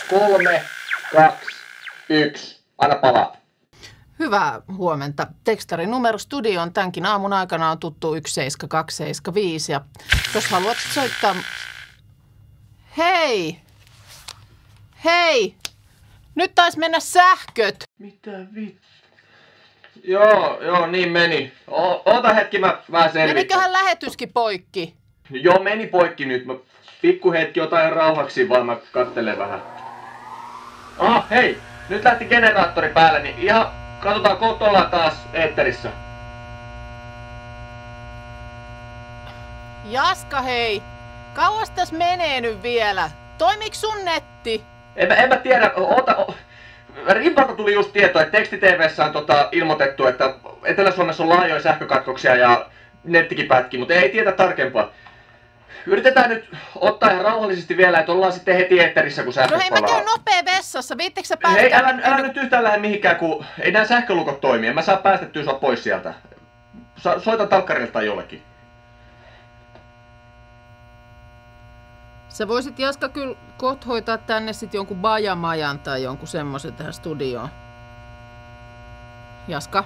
3, 2, 1. Anna palaa. Hyvää huomenta. Tekstarin numero studioon tämänkin aamun aikana on tuttu 17275. Ja jos haluat soittaa... Hei! Hei! Nyt taisi mennä sähköt! Mitä vittu? Joo, niin meni. Oota hetki, mä selvitän. Meniköhän lähetyskin poikki? Joo, meni poikki nyt. Mä pikku hetki otan rauhaksi, vaan mä kattelen vähän. Hei! Nyt lähti generaattori päälle, niin ihan katsotaan, kohta ollaan taas eetterissä. Jaska, hei! Kauas tässä menee nyt vielä? Toimiks sun netti? En mä tiedä, Rimpalta tuli just tieto, että teksti-tv:ssä on ilmoitettu, että Etelä-Suomessa on laajoja sähkökatkoksia ja nettikin pätkii, mutta ei tiedä tarkempaa. Yritetään nyt ottaa ihan rauhallisesti vielä, että ollaan sitten heti eetterissä, kun sähköt palaa. No hei, mä käyn nopea vessassa, viittekö sä päästä? Hei, älä nyt yhtään lähde mihinkään, kun ei nämä sähkölukot toimi. En mä saa päästettyä sua pois sieltä. Soita talkkarilta tai jollekin. Sä voisit, Jaska, kyllä kohta hoitaa tänne sit jonkun bajamajan tai jonkun semmoisen tähän studioon. Jaska?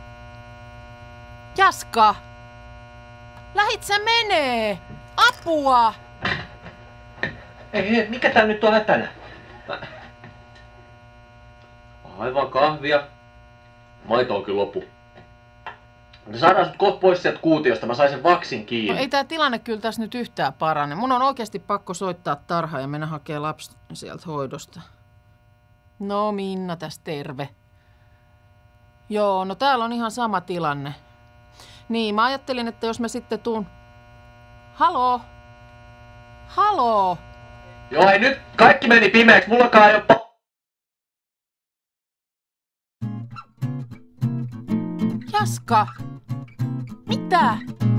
Jaska! Lähit sä menee! Apua! Ei, mikä tää nyt on hätänä? Aivan kahvia. Maito on kyllä loppu. Saadaan sut kohta pois sieltä kuutiosta, mä sain sen vaksin kiinni. No ei tää tilanne kyllä tässä nyt yhtään parane. Mun on oikeasti pakko soittaa tarhaan ja mennä hakee lapsi sieltä hoidosta. No Minna tässä terve. Joo, no täällä on ihan sama tilanne. Niin, mä ajattelin, että jos mä sitten tuun... Haloo? Haloo? Joo, ei nyt kaikki meni pimeäksi, mullakaan ei oo... Jaska! Mitä?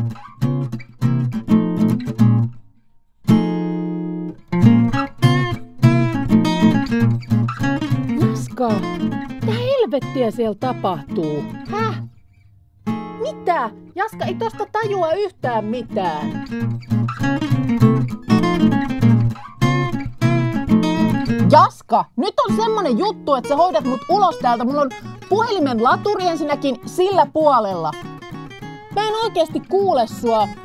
Jaska! Mitä helvettiä siellä tapahtuu? Häh? Mitä? Jaska, ei tosta tajua yhtään mitään. Jaska, nyt on semmonen juttu, että sä hoidat mut ulos täältä. Mulla on puhelimen laturi ensinnäkin sillä puolella. Mä en oikeesti kuule sua.